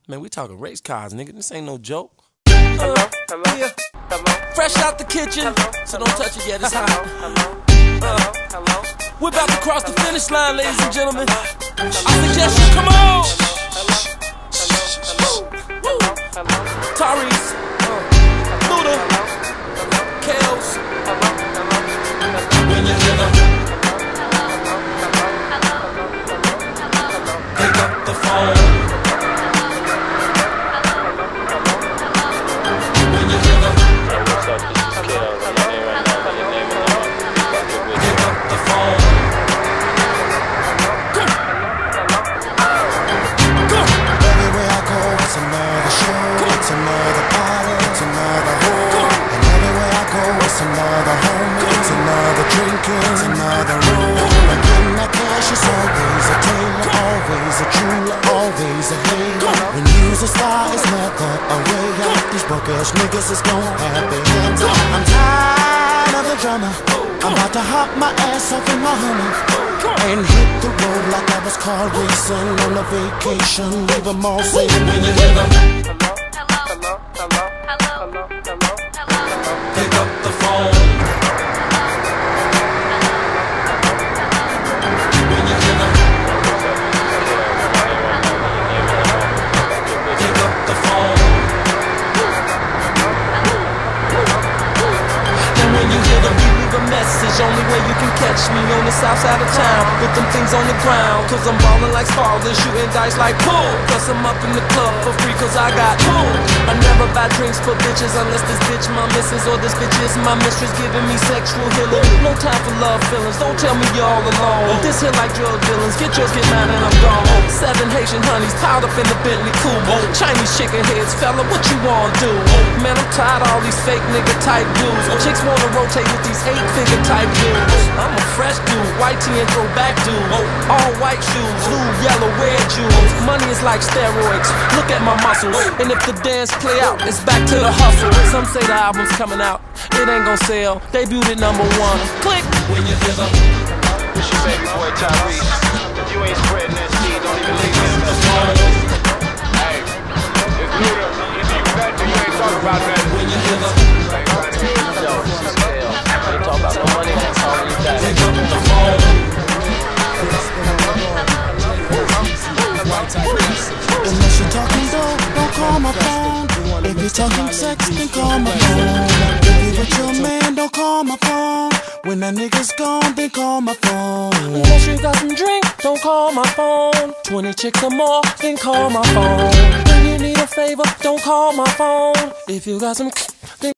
Man, we talking race cars, nigga. This ain't no joke. Hello, hello, Yeah. hello. Fresh out the kitchen, so don't touch it yet. It's hot. Hello. We're about to cross the finish line, ladies and gentlemen. I suggest you come on. Tyrese, Luda, Kels. When you hear the pick up the phone. When you hear the What's up? This is Kels. I'm here right now. Your name is on. pick up the phone. Everywhere I go, it's another show, it's another party, it's another hole. And everywhere I go, it's another home, it's another drinking, it's another room. And getting that cash is always a tailor, always a jeweler, always a hater. When you's a star, it's never a way out. These broke ass niggas is gon' have their hands up. I'm tired of the drama. I'm about to hop my ass off in my Hummer and hit the road like I was car racing on a vacation. Leave them all saying when you hear them. Pick up the phone. When you hear them. Pick up the phone. And when you hear them, you leave a message. Only way you can catch me on the south side of town with them things on the ground. Cause I'm ballin' like Spalding, shooting dice like pool. Plus I'm up in the club for free cause I got pool. I never buy drinks for bitches unless this bitch my missus or this bitch is my mistress giving me sexual healing. No time for love feelings, don't tell me you're all alone. This here like drug dealings, get yours, get mine and I'm gone. 7 Haitian honeys piled up in the Bentley coupe. Chinese chicken heads, fella, what you wanna do? Man, I'm tired of all these fake nigga type dudes. Chicks wanna rotate with these 8-figure type dudes. I'm a fresh dude, white tee and throwback dude. All white shoes, blue, yellow, red jewels. Money is like steroids, look at my muscles. And if the dance play out, it's back to the hustle. Some say the album's coming out, it ain't gon' sell. Debuted at #1. Click when you hear the It's your baby boy Tyrese. If you ain't spreading that seed, don't even leave him. Hey, if Luda, if you bet, then you ain't talking about that. when you hear the Yo, this is Kels. Ain't talking about no money, ain't calling you back. pick up the phone. Unless you're talking dope, don't call my phone. If you're talking sex, then call my phone. If you with your man, don't call my phone. When that nigga's gone, then call my phone. Unless you got some drink, don't call my phone. 20 chicks or more, then call my phone. When you need a favor, don't call my phone. If you got some